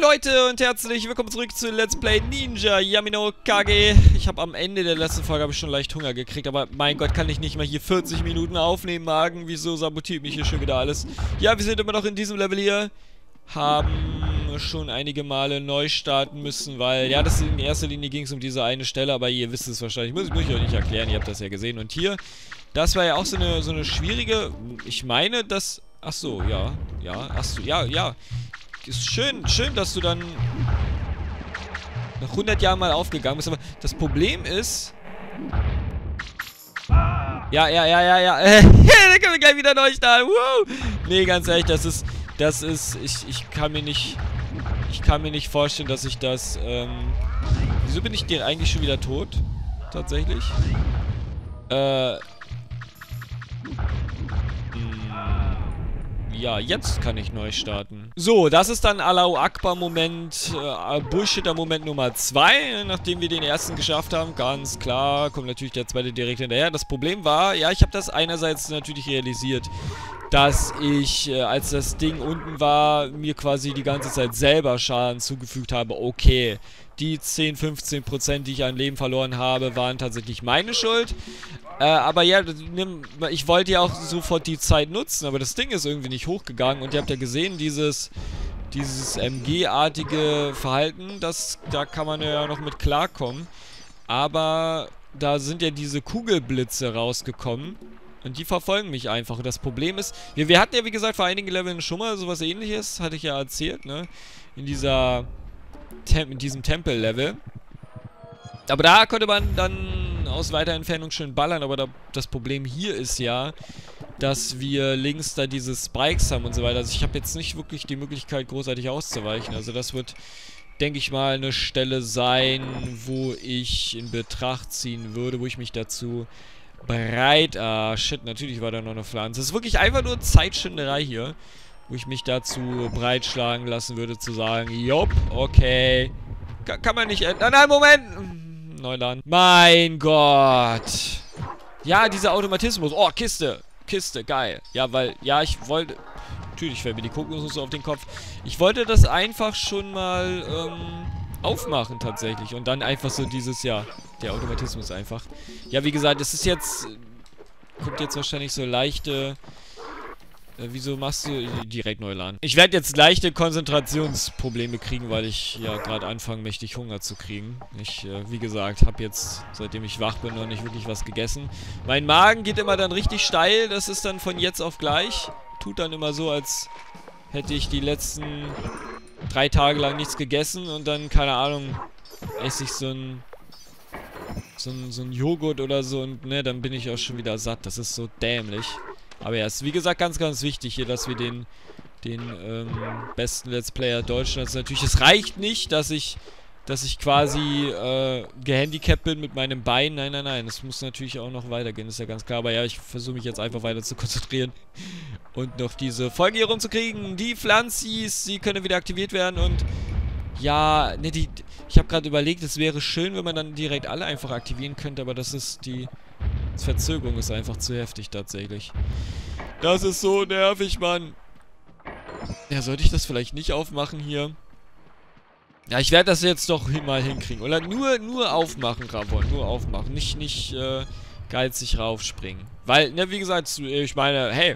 Moin Leute und herzlich willkommen zurück zu Let's Play Ninja Yamino Kage. Ich habe am Ende der letzten Folge schon leicht Hunger gekriegt, aber mein Gott, kann ich nicht mal hier 40 Minuten aufnehmen, Magen? Wieso sabotiert mich hier schon wieder alles? Ja, wir sind immer noch in diesem Level hier. Haben schon einige Male neu starten müssen, weil, ja, das in erster Linie ging es um diese eine Stelle, aber ihr wisst es wahrscheinlich. Muss ich euch nicht erklären, ihr habt das ja gesehen. Und hier, das war ja auch so eine schwierige, ich meine, dass, ach so, ja, ist schön, dass du dann nach 100 Jahren mal aufgegangen bist, aber das Problem ist... Ja. Dann können wir gleich wieder neu starten. Nee, ganz ehrlich, ich kann mir nicht vorstellen, dass ich das, wieso bin ich dir eigentlich schon wieder tot? Tatsächlich? Ja, jetzt kann ich neu starten. So, das ist dann Allahu Akbar Moment, Bullshitter Moment Nummer 2, nachdem wir den ersten geschafft haben. Ganz klar, kommt natürlich der zweite direkt hinterher. Das Problem war, ja, ich habe das einerseits natürlich realisiert, dass ich, als das Ding unten war, mir quasi die ganze Zeit selber Schaden zugefügt habe. Okay, die 10-15%, die ich an Leben verloren habe, waren tatsächlich meine Schuld. Aber ja, ich wollte ja auch sofort die Zeit nutzen, aber das Ding ist irgendwie nicht hochgegangen. Und ihr habt ja gesehen, dieses MG-artige Verhalten, da kann man ja noch mit klarkommen. Aber da sind ja diese Kugelblitze rausgekommen. Und die verfolgen mich einfach. Und das Problem ist, wir hatten ja wie gesagt vor einigen Leveln schon mal sowas Ähnliches, hatte ich ja erzählt, ne? In diesem Tempel-Level. Aber da konnte man dann aus weiter Entfernung schön ballern, aber das Problem hier ist ja, dass wir links da diese Spikes haben und so weiter. Also ich habe jetzt nicht wirklich die Möglichkeit, großartig auszuweichen. Also das wird, denke ich mal, eine Stelle sein, wo ich in Betracht ziehen würde, wo ich mich dazu bereit... Ah, shit, natürlich war da noch eine Pflanze. Es ist wirklich einfach nur Zeitschinderei hier, wo ich mich dazu breitschlagen lassen würde, zu sagen, jopp, okay, kann man nicht ändern. Nein, Moment! Neuland. Mein Gott. Ja, dieser Automatismus. Oh, Kiste, geil. Ja, weil, ja, ich wollte... Natürlich fällt mir die Kokosnuss auf den Kopf. Ich wollte das einfach schon mal, aufmachen tatsächlich. Und dann einfach so dieses, ja, der Automatismus einfach. Ja, wie gesagt, es ist jetzt... Kommt jetzt wahrscheinlich so leichte... wieso machst du direkt neu laden? Ich werde jetzt leichte Konzentrationsprobleme kriegen, weil ich ja gerade anfange, mächtig Hunger zu kriegen. Ich, wie gesagt, habe jetzt, seitdem ich wach bin, noch nicht wirklich was gegessen. Mein Magen geht immer dann richtig steil. Das ist dann von jetzt auf gleich. Tut dann immer so, als hätte ich die letzten 3 Tage lang nichts gegessen und dann, keine Ahnung, esse ich so ein Joghurt oder so und ne, dann bin ich auch schon wieder satt. Das ist so dämlich. Aber ja, ist wie gesagt ganz, ganz wichtig hier, dass wir den besten Let's Player Deutschlands natürlich... Es reicht nicht, dass ich quasi gehandicapt bin mit meinem Bein. Nein. Es muss natürlich auch noch weitergehen, ist ja ganz klar. Aber ja, ich versuche mich jetzt einfach weiter zu konzentrieren und noch diese Folge hier rumzukriegen. Die Pflanzis, sie können wieder aktiviert werden und... Ja, ne, ich habe gerade überlegt, es wäre schön, wenn man dann direkt alle einfach aktivieren könnte, aber das ist die Verzögerung ist einfach zu heftig tatsächlich. Das ist so nervig, Mann. Ja, sollte ich das vielleicht nicht aufmachen hier? Ja, ich werde das jetzt doch mal hinkriegen. Oder nur aufmachen, Ramon, nur aufmachen. Nicht geizig raufspringen. Weil, ne, wie gesagt, ich meine, hey,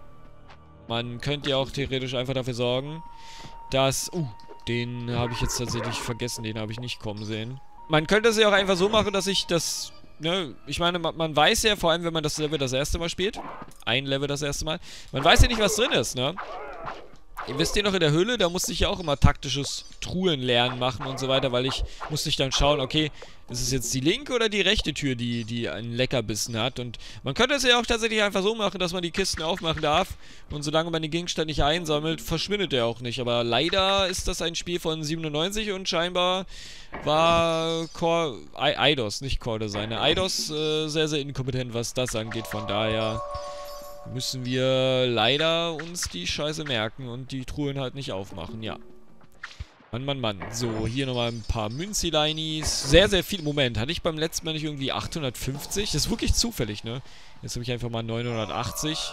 man könnte ja auch theoretisch einfach dafür sorgen, dass... Den habe ich jetzt tatsächlich vergessen, den habe ich nicht kommen sehen. Man könnte es ja auch einfach so machen, dass ich das, ne, ich meine, man weiß ja, vor allem wenn man das Level das erste Mal spielt, ein Level das erste Mal, man weiß ja nicht, was drin ist, ne? Ihr wisst ihr noch in der Höhle, da musste ich ja auch immer taktisches Truhenlernen machen und so weiter, weil musste ich dann schauen, okay, ist es jetzt die linke oder die rechte Tür, die einen Leckerbissen hat? Und man könnte es ja auch tatsächlich einfach so machen, dass man die Kisten aufmachen darf und solange man den Gegenstand nicht einsammelt, verschwindet er auch nicht. Aber leider ist das ein Spiel von 97 und scheinbar war Eidos, nicht Core Designer, Eidos sehr, sehr inkompetent, was das angeht, von daher... müssen wir leider uns die Scheiße merken und die Truhen halt nicht aufmachen, ja. Mann. So, hier nochmal ein paar Münzileinis. Sehr, sehr viel. Moment, hatte ich beim letzten Mal nicht irgendwie 850? Das ist wirklich zufällig, ne? Jetzt habe ich einfach mal 980.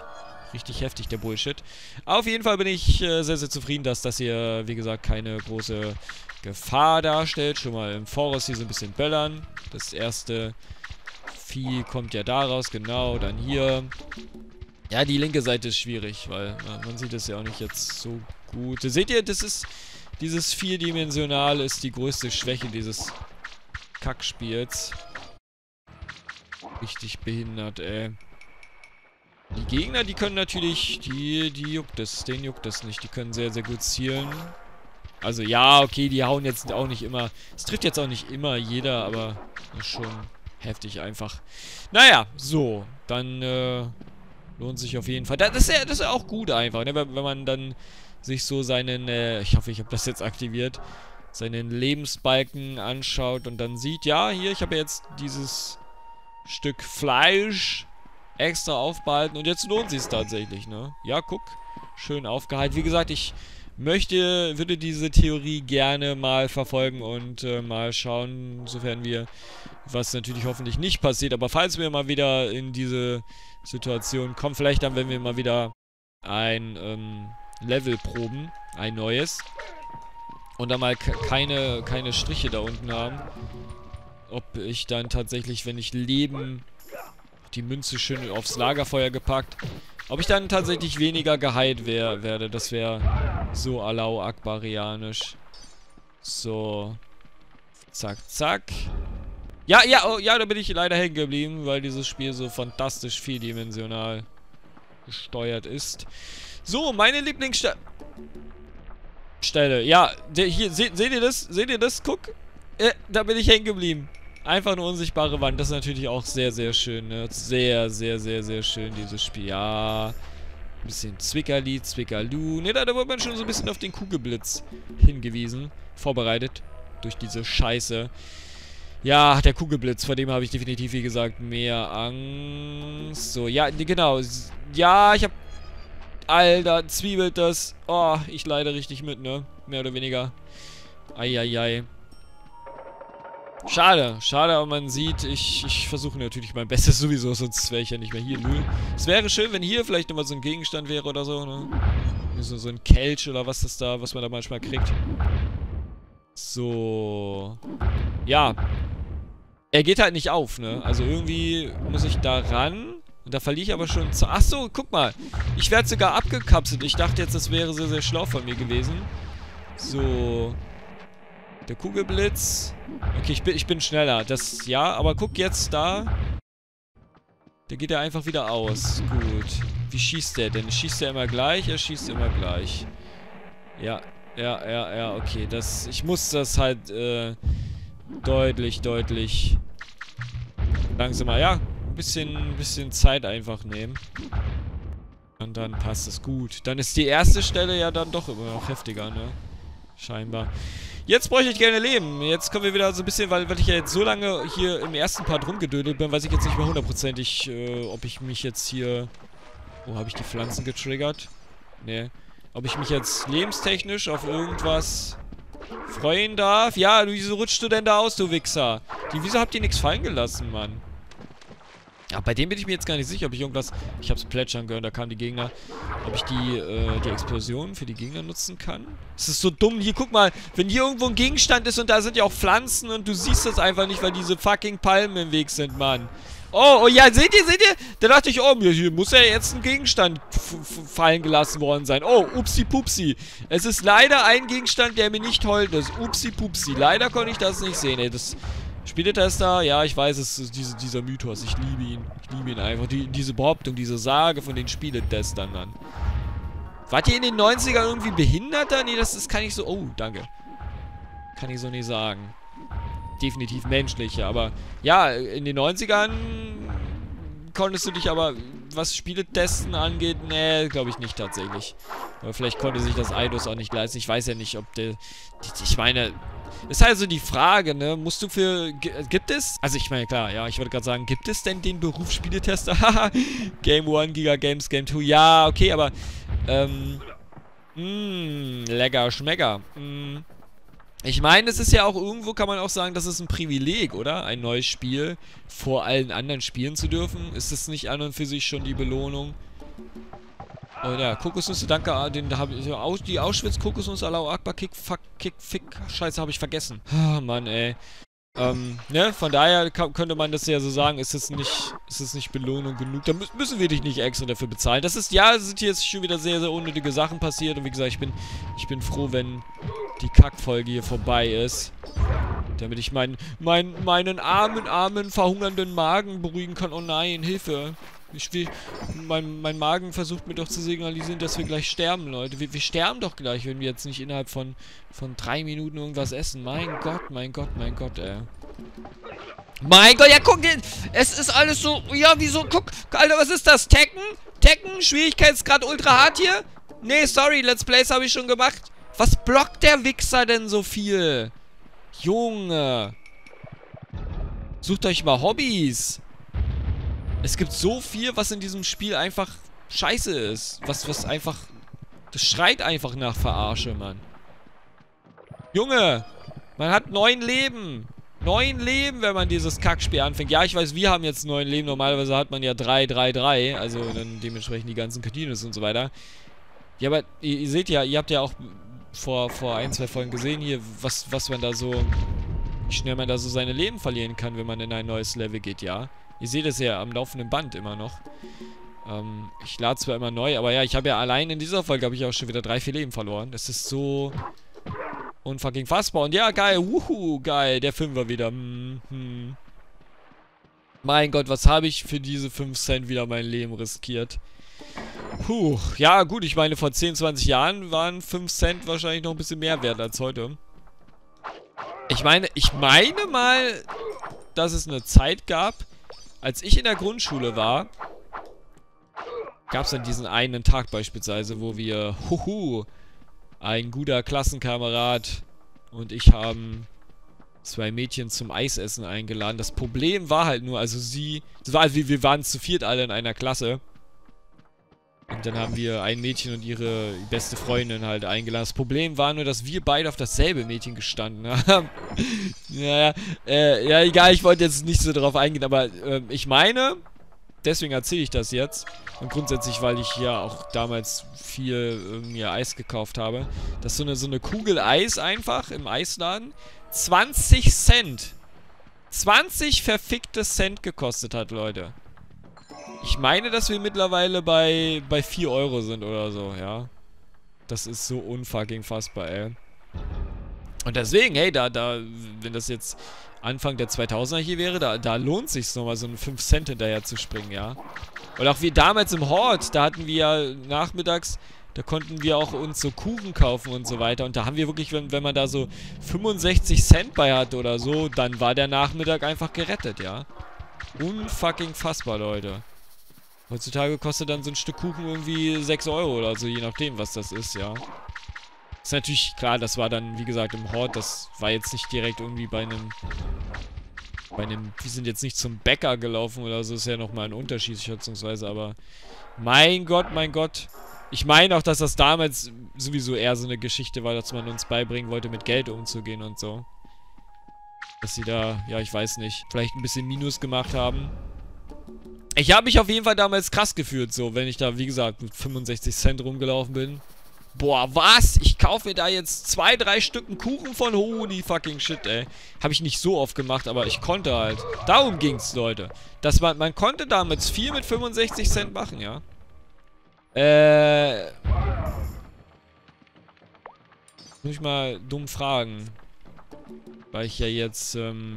richtig heftig, der Bullshit. Auf jeden Fall bin ich sehr, sehr zufrieden, dass das hier, wie gesagt, keine große Gefahr darstellt. Schon mal im Voraus hier so ein bisschen böllern. Das erste Vieh kommt ja daraus, genau. Dann hier. Ja, die linke Seite ist schwierig, weil man sieht es ja auch nicht jetzt so gut. Seht ihr, das ist... Dieses vierdimensional ist die größte Schwäche dieses Kackspiels. Richtig behindert, ey. Die Gegner, die können natürlich... Die juckt es. Denen juckt es nicht. Die können sehr, sehr gut zielen. Also ja, okay, die hauen jetzt auch nicht immer... Es trifft jetzt auch nicht immer jeder, aber ist schon heftig einfach. Naja, so. Dann lohnt sich auf jeden Fall. Das ist ja auch gut einfach, ne? Wenn man dann sich so seinen... ich hoffe, ich habe das jetzt aktiviert. Seinen Lebensbalken anschaut und dann sieht, ja, hier, ich habe jetzt dieses Stück Fleisch extra aufbehalten und jetzt lohnt sich es tatsächlich, ne? Ja, guck, schön aufgehalten. Wie gesagt, ich würde diese Theorie gerne mal verfolgen und mal schauen, sofern wir, was natürlich hoffentlich nicht passiert, aber falls wir mal wieder in diese Situation kommen, vielleicht dann, wenn wir mal wieder ein Level proben, ein neues, und dann mal keine Striche da unten haben, ob ich dann tatsächlich, wenn ich Leben, die Münze schön aufs Lagerfeuer gepackt, ob ich dann tatsächlich weniger geheilt werde. Das wäre so Allahu Akbarianisch. So. Zack, zack. Ja, ja, oh, ja, da bin ich leider hängen geblieben, weil dieses Spiel so fantastisch vierdimensional gesteuert ist. So, meine Lieblingsstelle. Ja, hier, seht ihr das? Seht ihr das? Guck. Da bin ich hängen geblieben. Einfach eine unsichtbare Wand. Das ist natürlich auch sehr, sehr schön, ne? Sehr, sehr, sehr, sehr schön, dieses Spiel. Ja. Ein bisschen Zwickerli, Zwickerlu. Ne, da wird man schon so ein bisschen auf den Kugelblitz hingewiesen. Vorbereitet. Durch diese Scheiße. Ja, der Kugelblitz, vor dem habe ich definitiv, wie gesagt, mehr Angst. So, ja, genau. Ja, ich habe... Alter, zwiebelt das. Oh, ich leide richtig mit, ne? Mehr oder weniger. Eieiei. Schade, schade, aber man sieht, ich versuche natürlich mein Bestes sowieso, sonst wäre ich ja nicht mehr hier. Null. Es wäre schön, wenn hier vielleicht nochmal so ein Gegenstand wäre oder so, ne? So ein Kelch oder was man da manchmal kriegt. So. Ja. Er geht halt nicht auf, ne? Also irgendwie muss ich da ran. Und da verliere ich aber schon... Achso, guck mal. Ich werde sogar abgekapselt. Ich dachte jetzt, das wäre sehr, sehr schlau von mir gewesen. So. Der Kugelblitz. Okay, ich bin schneller. Das, ja, aber guck jetzt da. Der geht ja einfach wieder aus. Gut. Wie schießt der denn? Schießt er immer gleich? Er schießt immer gleich. Ja, ja, okay. Ich muss das halt, deutlich langsamer. Ja, ein bisschen Zeit einfach nehmen. Und dann passt es gut. Dann ist die erste Stelle ja dann doch immer noch heftiger, ne? Scheinbar. Jetzt bräuchte ich gerne Leben. Jetzt kommen wir wieder so ein bisschen, weil ich ja jetzt so lange hier im ersten Part rumgedödelt bin, weiß ich jetzt nicht mehr hundertprozentig, ob ich mich jetzt hier... Oh, habe ich die Pflanzen getriggert? Nee. Ob ich mich jetzt lebenstechnisch auf irgendwas freuen darf? Ja, wieso rutschst du denn da aus, du Wichser? Wieso habt ihr nichts fallen gelassen, Mann? Ja, bei dem bin ich mir jetzt gar nicht sicher, ob ich irgendwas... Ich hab's plätschern gehört, da kamen die Gegner. Ob ich die Explosionen für die Gegner nutzen kann? Das ist so dumm. Hier, guck mal. Wenn hier irgendwo ein Gegenstand ist und da sind ja auch Pflanzen und du siehst das einfach nicht, weil diese fucking Palmen im Weg sind, Mann. Oh, ja, seht ihr? Da dachte ich, oh, hier muss ja jetzt ein Gegenstand fallen gelassen worden sein. Oh, upsi-pupsi. Es ist leider ein Gegenstand, der mir nicht hold ist. Upsi-pupsi. Leider konnte ich das nicht sehen, ey. Das... Spieletester, ja, ich weiß, es ist dieser Mythos. Ich liebe ihn. Ich liebe ihn einfach. Diese Behauptung, diese Sage von den Spieletestern, Mann. Wart ihr in den 90ern irgendwie behinderter? Nee, das kann ich so... Oh, danke. Kann ich so nicht sagen. Definitiv menschlicher, aber... Ja, in den 90ern konntest du dich aber... Was Spieletesten angeht, nee, glaube ich nicht tatsächlich. Aber vielleicht konnte sich das Eidos auch nicht leisten. Ich weiß ja nicht, ob der... Ich meine... Ist also die Frage, ne? Musst du für... Gibt es? Also ich meine, klar, ja, ich wollte gerade sagen, gibt es denn den Beruf Spieletester? Haha, Game 1, Giga Games, Game 2, ja, okay, aber... lecker, schmecker. Ich meine, es ist ja auch irgendwo, kann man auch sagen, das ist ein Privileg, oder? Ein neues Spiel vor allen anderen spielen zu dürfen. Ist das nicht an und für sich schon die Belohnung? Oh ja, Kokosnüsse, danke, den habe ich, die Auschwitz-Kokosnuss, Allahu Akbar, Fick, Scheiße, habe ich vergessen. Ah, Mann, ey. Ne, von daher könnte man das ja so sagen, ist es nicht Belohnung genug, da müssen wir dich nicht extra dafür bezahlen. Das ist, ja, es sind hier jetzt schon wieder sehr, sehr unnötige Sachen passiert und wie gesagt, ich bin froh, wenn die Kackfolge hier vorbei ist. Damit ich meinen armen, verhungernden Magen beruhigen kann. Oh nein, Hilfe. Mein Magen versucht mir doch zu signalisieren, dass wir gleich sterben, Leute. Wir sterben doch gleich, wenn wir jetzt nicht innerhalb von 3 Minuten irgendwas essen. Mein Gott, ey. Mein Gott, ja guck, es ist alles so, ja, wieso, guck, Alter, was ist das? Tekken? Schwierigkeitsgrad ultra hart hier? Nee, sorry, Let's Plays habe ich schon gemacht. Was blockt der Wichser denn so viel? Junge. Sucht euch mal Hobbys. Es gibt so viel, was in diesem Spiel einfach scheiße ist. Was einfach... Das schreit einfach nach Verarsche, Mann. Junge, man hat 9 Leben. 9 Leben, wenn man dieses Kackspiel anfängt. Ja, ich weiß, wir haben jetzt 9 Leben. Normalerweise hat man ja 3, 3, 3. Also dann dementsprechend die ganzen Continues und so weiter. Ja, aber ihr seht ja, ihr habt ja auch vor 1, 2 Folgen gesehen hier, was man da so... Wie schnell man da so seine Leben verlieren kann, wenn man in ein neues Level geht, ja. Ihr seht es ja am laufenden Band immer noch. Ich lade zwar immer neu, aber ja, ich habe ja allein in dieser Folge habe ich auch schon wieder 3, 4 Leben verloren. Das ist so unfucking fassbar. Und ja, geil, wuhu, geil, der 5er wieder. Mein Gott, was habe ich für diese 5 Cent wieder mein Leben riskiert? Puh, ja gut, ich meine, vor 10, 20 Jahren waren 5 Cent wahrscheinlich noch ein bisschen mehr wert als heute. Ich meine mal, dass es eine Zeit gab, als ich in der Grundschule war, gab es dann diesen einen Tag beispielsweise, wo wir, ein guter Klassenkamerad und ich haben 2 Mädchen zum Eisessen eingeladen. Das Problem war halt nur, also wir waren zu viert alle in einer Klasse. Und dann haben wir ein Mädchen und ihre beste Freundin halt eingeladen. Das Problem war nur, dass wir beide auf dasselbe Mädchen gestanden haben. Ja, egal, ich wollte jetzt nicht so drauf eingehen, aber ich meine, deswegen erzähle ich das jetzt. Und grundsätzlich, weil ich ja auch damals viel mir Eis gekauft habe, dass so eine Kugel Eis einfach im Eisladen 20 Cent. 20 verfickte Cent gekostet hat, Leute. Ich meine, dass wir mittlerweile bei 4 Euro sind oder so, ja. Das ist so unfucking fassbar, ey. Und deswegen, hey, wenn das jetzt Anfang der 2000er hier wäre, da lohnt sich's nochmal, so einen 5 Cent hinterher zu springen, ja. Und auch wie damals im Hort, da hatten wir ja nachmittags, da konnten wir auch uns so Kuchen kaufen und so weiter. Und da haben wir wirklich, wenn man da so 65 Cent bei hatte oder so, dann war der Nachmittag einfach gerettet, ja. Unfucking fassbar, Leute. Heutzutage kostet dann so ein Stück Kuchen irgendwie 6 Euro oder so, je nachdem, was das ist, ja. Ist natürlich, klar, das war dann, wie gesagt, im Hort, das war jetzt nicht direkt irgendwie bei einem, wir sind jetzt nicht zum Bäcker gelaufen oder so, ist ja nochmal ein Unterschied, schätzungsweise, aber mein Gott. Ich meine auch, dass das damals sowieso eher so eine Geschichte war, dass man uns beibringen wollte, mit Geld umzugehen und so. Dass sie da, ja, ich weiß nicht, vielleicht ein bisschen Minus gemacht haben. Ich habe mich auf jeden Fall damals krass gefühlt, so, wenn ich da, wie gesagt, mit 65 Cent rumgelaufen bin. Boah, was? Ich kaufe mir da jetzt 2, 3 Stücken Kuchen von holy fucking shit, ey. Habe ich nicht so oft gemacht, aber ich konnte halt. Darum ging's, Leute. Dass man konnte damals viel mit 65 Cent machen, ja. Muss ich mal dumm fragen. Weil ich ja jetzt,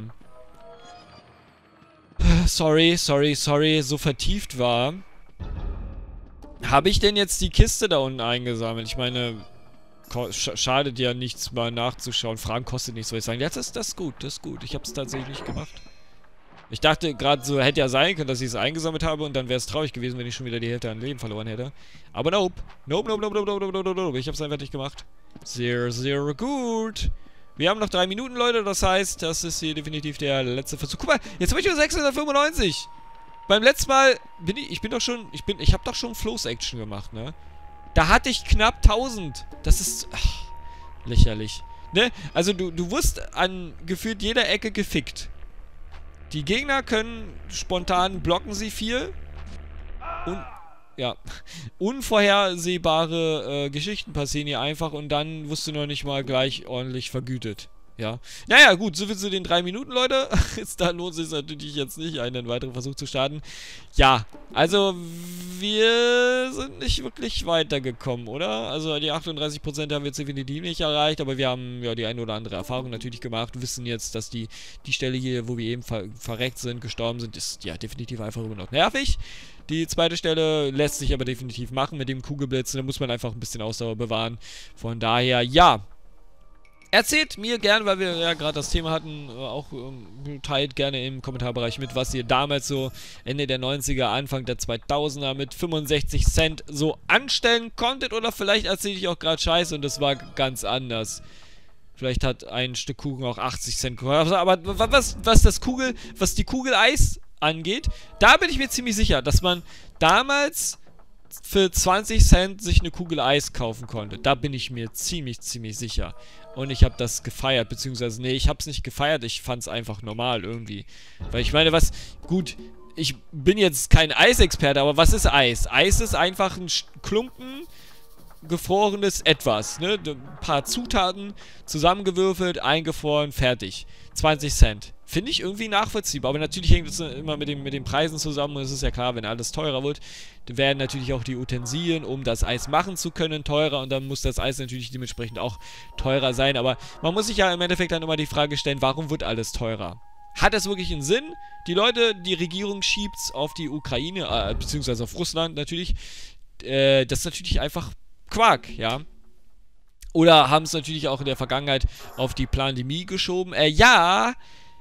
sorry, so vertieft war. Habe ich denn jetzt die Kiste da unten eingesammelt? Ich meine, schadet ja nichts, mal nachzuschauen. Fragen kostet nichts, soll ich sagen. Ja, das ist gut, Ich habe es tatsächlich nicht gemacht. Ich dachte gerade so, hätte ja sein können, dass ich es eingesammelt habe und dann wäre es traurig gewesen, wenn ich schon wieder die Hälfte an Leben verloren hätte. Aber nope. Nope. Ich habe es einfach nicht gemacht. Sehr, sehr gut. Wir haben noch 3 Minuten, Leute. Das heißt, das ist hier definitiv der letzte Versuch. Guck mal, jetzt habe ich nur 695. Beim letzten Mal ich habe doch schon Flows-Action gemacht, ne? Da hatte ich knapp 1000. Das ist lächerlich. Ne? Also du wirst an gefühlt jeder Ecke gefickt. Die Gegner können spontan blocken sie viel. Und ja, unvorhersehbare Geschichten passieren hier einfach und dann wirst du noch nicht mal gleich ordentlich vergütet. Ja. Naja, gut, soviel zu den 3 Minuten, Leute. Da lohnt es sich natürlich jetzt nicht, einen weiteren Versuch zu starten. Ja, also wir sind nicht wirklich weitergekommen, oder? Also die 38% haben wir jetzt definitiv nicht erreicht, aber wir haben ja die eine oder andere Erfahrung natürlich gemacht, wissen jetzt, dass die Stelle hier, wo wir eben verreckt sind, gestorben sind, ist ja definitiv einfach immer noch nervig. Die zweite Stelle lässt sich aber definitiv machen mit dem Kugelblitz, da muss man einfach ein bisschen Ausdauer bewahren. Von daher, ja. Erzählt mir gerne, weil wir ja gerade das Thema hatten, auch teilt gerne im Kommentarbereich mit, was ihr damals so Ende der 90er, Anfang der 2000er mit 65 Cent so anstellen konntet. Oder vielleicht erzähle ich auch gerade Scheiße und das war ganz anders. Vielleicht hat ein Stück Kuchen auch 80 Cent gekostet. Aber was die Kugeleis angeht, da bin ich mir ziemlich sicher, dass man damals für 20 Cent sich eine Kugel Eis kaufen konnte. Da bin ich mir ziemlich sicher. Und ich habe das gefeiert, beziehungsweise, nee, ich habe es nicht gefeiert, ich fand es einfach normal irgendwie. Weil ich meine, gut, ich bin jetzt kein Eisexperte, aber was ist Eis? Eis ist einfach ein Klumpen gefrorenes Etwas, ne? Ein paar Zutaten zusammengewürfelt, eingefroren, fertig. 20 Cent. Finde ich irgendwie nachvollziehbar, aber natürlich hängt es immer mit den Preisen zusammen und es ist ja klar, wenn alles teurer wird, dann werden natürlich auch die Utensilien, um das Eis machen zu können, teurer und dann muss das Eis natürlich dementsprechend auch teurer sein, aber man muss sich ja im Endeffekt dann immer die Frage stellen, warum wird alles teurer? Hat das wirklich einen Sinn? Die Regierung schiebt's auf die Ukraine, beziehungsweise auf Russland natürlich, das ist natürlich einfach Quark, ja. Oder haben es natürlich auch in der Vergangenheit auf die Plandemie geschoben. Ja,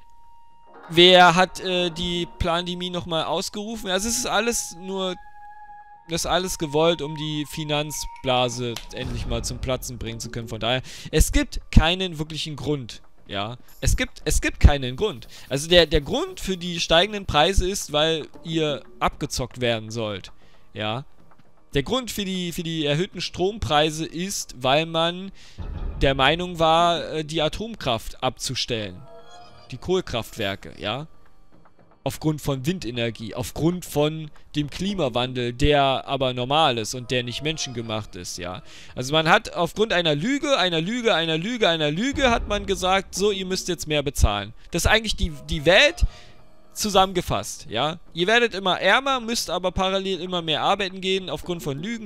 wer hat die Plandemie nochmal ausgerufen? Also es ist alles nur, das ist alles gewollt, um die Finanzblase endlich mal zum Platzen bringen zu können. Von daher, es gibt keinen wirklichen Grund, ja. Es gibt keinen Grund. Also der Grund für die steigenden Preise ist, weil ihr abgezockt werden sollt, ja. Der Grund für die erhöhten Strompreise ist, weil man der Meinung war, die Atomkraft abzustellen. Die Kohlekraftwerke, ja. Aufgrund von Windenergie, aufgrund von dem Klimawandel, der aber normal ist und der nicht menschengemacht ist, ja. Also man hat aufgrund einer Lüge hat man gesagt, so, ihr müsst jetzt mehr bezahlen. Das ist eigentlich die Welt zusammengefasst, ja. Ihr werdet immer ärmer, müsst aber parallel immer mehr arbeiten gehen, aufgrund von Lügen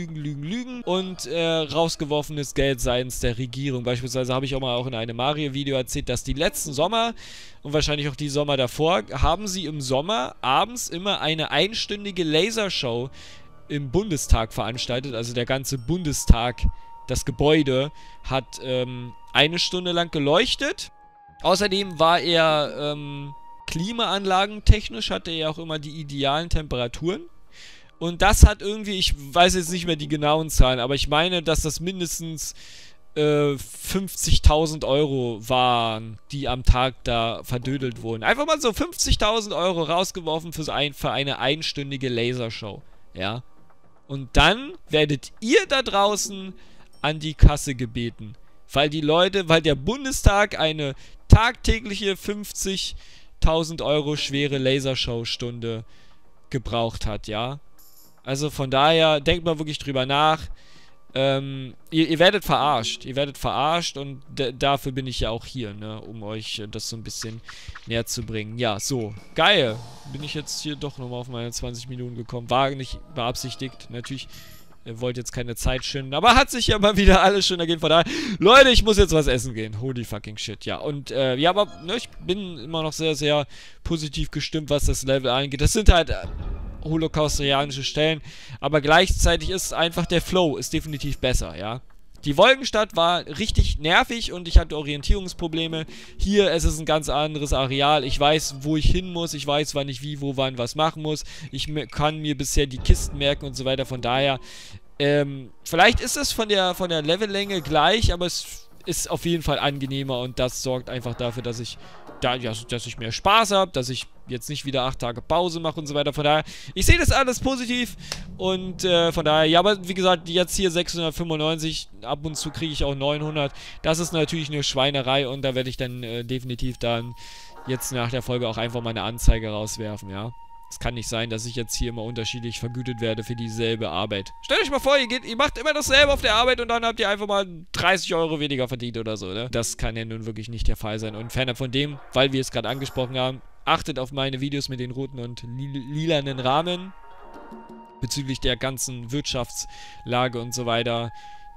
und rausgeworfenes Geld seitens der Regierung. Beispielsweise habe ich auch in einem Mario-Video erzählt, dass die letzten Sommer und wahrscheinlich auch die Sommer davor, haben sie im Sommer abends immer eine einstündige Lasershow im Bundestag veranstaltet. Also der ganze Bundestag, das Gebäude, hat 1 Stunde lang geleuchtet. Außerdem war er Klimaanlagen technisch hatte er auch immer die idealen Temperaturen. Und das hat irgendwie, ich weiß jetzt nicht mehr die genauen Zahlen, aber ich meine, dass das mindestens 50.000 Euro waren, die am Tag da verdödelt wurden. Einfach mal so 50.000 Euro rausgeworfen für eine einstündige Lasershow. Ja. Und dann werdet ihr da draußen an die Kasse gebeten. Weil der Bundestag eine tagtägliche 50.000 Euro schwere Lasershow-Stunde gebraucht hat, ja. Also von daher, denkt mal wirklich drüber nach. Ihr werdet verarscht. Ihr werdet verarscht und dafür bin ich ja auch hier, ne, um euch das so ein bisschen näher zu bringen. Ja, so. Geil. Bin ich jetzt hier doch nochmal auf meine 20 Minuten gekommen. War nicht beabsichtigt, natürlich. Ihr wollt jetzt keine Zeit schinden, aber hat sich ja mal wieder alles schön ergeben. Von daher, Leute, ich muss jetzt was essen gehen. Holy fucking shit, ja. Und, ja, aber ne, ich bin immer noch sehr, sehr positiv gestimmt, was das Level angeht. Das sind halt holocaustianische Stellen, aber gleichzeitig ist einfach der Flow ist definitiv besser, ja. Die Wolkenstadt war richtig nervig und ich hatte Orientierungsprobleme. Hier ist es ein ganz anderes Areal. Ich weiß, wo ich hin muss. Ich weiß, wann ich wie, wo, wann was machen muss. Ich kann mir bisher die Kisten merken und so weiter. Von daher, vielleicht ist es von der Levellänge gleich, aber es ist auf jeden Fall angenehmer und das sorgt einfach dafür, dass ich mehr Spaß habe, dass ich jetzt nicht wieder 8 Tage Pause mache und so weiter. Von daher, ich sehe das alles positiv und von daher, ja, aber wie gesagt, jetzt hier 695, ab und zu kriege ich auch 900. Das ist natürlich eine Schweinerei und da werde ich dann definitiv dann jetzt nach der Folge auch einfach mal eine Anzeige rauswerfen, ja. Es kann nicht sein, dass ich jetzt hier immer unterschiedlich vergütet werde für dieselbe Arbeit. Stellt euch mal vor, ihr macht immer dasselbe auf der Arbeit und dann habt ihr einfach mal 30 Euro weniger verdient oder so, ne? Das kann ja nun wirklich nicht der Fall sein. Und ferner von dem, weil wir es gerade angesprochen haben, achtet auf meine Videos mit den roten und lilanen Rahmen bezüglich der ganzen Wirtschaftslage und so weiter.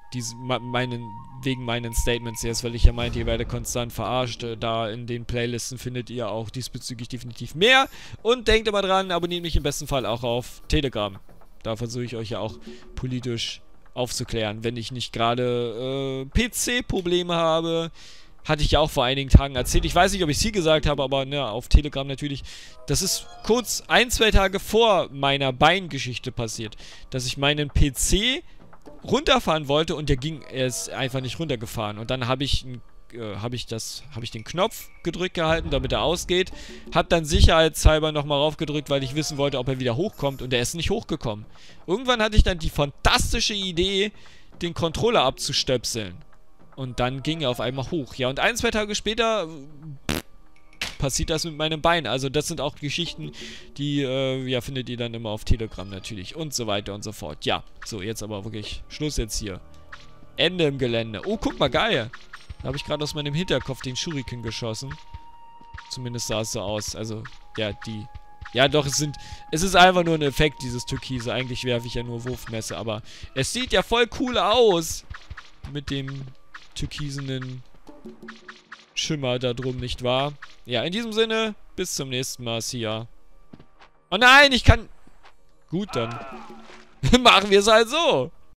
Wegen meinen Statements jetzt, weil ich ja meinte, ihr werdet konstant verarscht. Da in den Playlisten findet ihr auch diesbezüglich definitiv mehr. Und denkt immer dran, abonniert mich im besten Fall auch auf Telegram. Da versuche ich euch ja auch politisch aufzuklären, wenn ich nicht gerade PC-Probleme habe. Hatte ich ja auch vor einigen Tagen erzählt. Ich weiß nicht, ob ich es hier gesagt habe, aber ne, auf Telegram natürlich. Das ist kurz 1-2 Tage vor meiner Beingeschichte passiert, dass ich meinen PC runterfahren wollte und er ist einfach nicht runtergefahren. Und dann habe ich den Knopf gedrückt gehalten, damit er ausgeht. Hab dann sicherheitshalber nochmal raufgedrückt, weil ich wissen wollte, ob er wieder hochkommt. Und er ist nicht hochgekommen. Irgendwann hatte ich dann die fantastische Idee, den Controller abzustöpseln. Und dann ging er auf einmal hoch. Ja, und 1-2 Tage später passiert das mit meinem Bein. Also das sind auch Geschichten, die, ja, findet ihr dann immer auf Telegram natürlich. Und so weiter und so fort. Ja, so, jetzt aber wirklich Schluss jetzt hier. Ende im Gelände. Oh, guck mal, geil. Da habe ich gerade aus meinem Hinterkopf den Shuriken geschossen. Zumindest sah es so aus. Also, ja, die... Ja, doch, es ist einfach nur ein Effekt, dieses Türkise. Eigentlich werfe ich ja nur Wurfmesser, aber es sieht ja voll cool aus. Mit dem türkisenen Schimmer da drum, nicht wahr? Ja, in diesem Sinne, bis zum nächsten Mal, Sia. Oh nein, ich kann... Gut, dann machen wir es halt so.